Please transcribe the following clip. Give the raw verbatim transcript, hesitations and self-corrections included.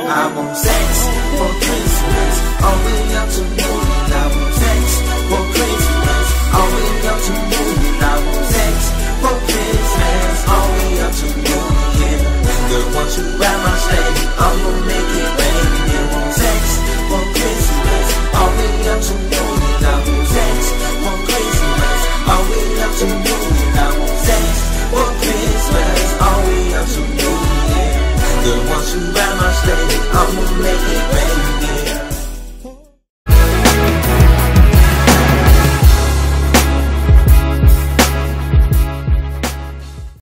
I want sex for Christmas, all the way up to moon. I want sex for Christmas, all the way up to moon. I want sex for Christmas, all the way up to moon. Yeah, the ones who grab my slave.